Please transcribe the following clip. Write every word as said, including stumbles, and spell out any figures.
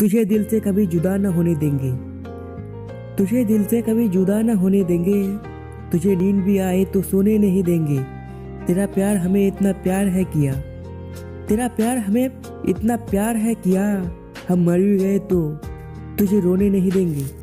तुझे दिल से कभी जुदा न होने देंगे, तुझे दिल से कभी जुदा न होने देंगे। तुझे नींद भी आए तो सोने नहीं देंगे। तेरा प्यार हमें इतना प्यार है किया, तेरा प्यार हमें इतना प्यार है किया। हम मर भी गए तो तुझे रोने नहीं देंगे।